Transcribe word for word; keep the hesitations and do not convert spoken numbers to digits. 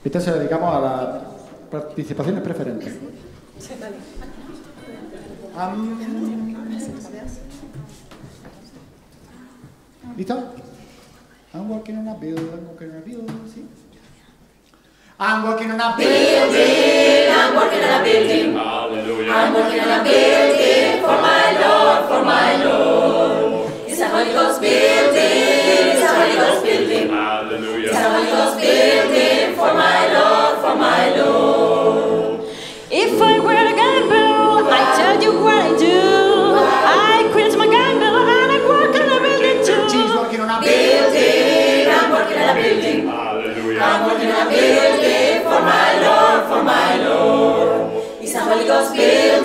Esta se la dedicamos a las participaciones preferentes. Um, ¿Listo? I'm working on a build, I'm working on a build, ¿sí? I'm working on a building, I'm working on a building. Hallelujah. I'm working on a building for my Lord, for my Lord. It's a Holy Ghost building, it's a Holy Ghost building. Hallelujah. It's a Holy Ghost building for my Lord, for my Lord. If I were a gamble, I tell you what I do. I quit my gamble and I work on a building too. She's working on a building, I'm working on a building. Hallelujah. I'm working on a building for my Lord, for my Lord. It's a Holy Ghost building.